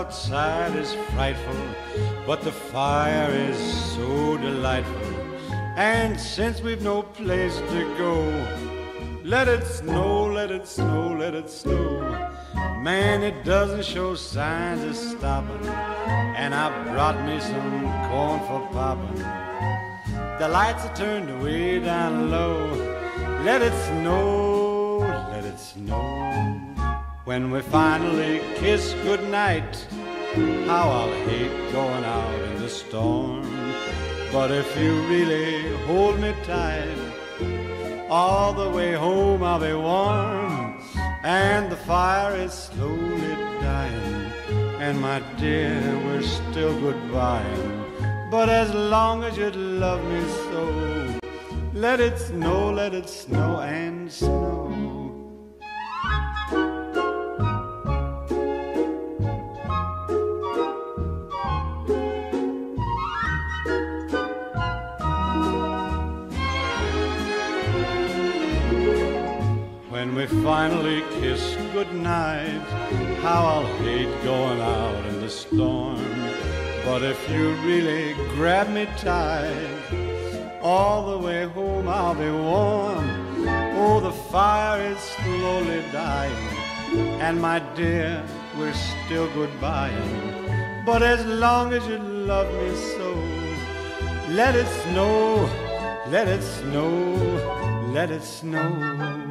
outside is frightful, but the fire is so delightful. And since we've no place to go, let it snow, let it snow, let it snow. Man, it doesn't show signs of stopping, and I brought me some corn for popping. The lights are turned way down low. Let it snow, let it snow. When we finally kiss goodnight, how I'll hate going out in the storm. But if you really hold me tight, all the way home I'll be warm. And the fire is slowly dying, and my dear, we're still goodbying. But as long as you love me so, let it snow and snow. When we finally kiss goodnight, how I'll hate going out in the storm. But if you really grab me tight, all the way home I'll be warm. Oh, the fire is slowly dying, and my dear, we're still goodbying. But as long as you love me so, let it snow, let it snow, let it snow.